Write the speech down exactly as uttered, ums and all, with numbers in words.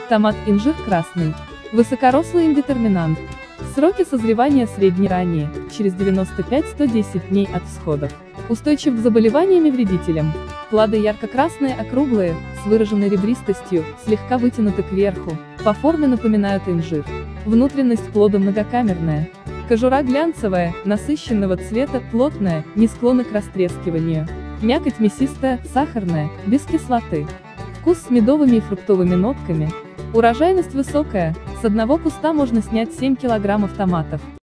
Томат инжир красный. Высокорослый индетерминант. Сроки созревания средне-ранние, через девяносто пять — сто десять дней от всходов. Устойчив к заболеваниям и вредителям. Плоды ярко-красные, округлые, с выраженной ребристостью, слегка вытянуты кверху, по форме напоминают инжир. Внутренность плода многокамерная. Кожура глянцевая, насыщенного цвета, плотная, не склонна к растрескиванию. Мякоть мясистая, сахарная, без кислоты. Вкус с медовыми и фруктовыми нотками. Урожайность высокая, с одного куста можно снять семь килограммов томатов.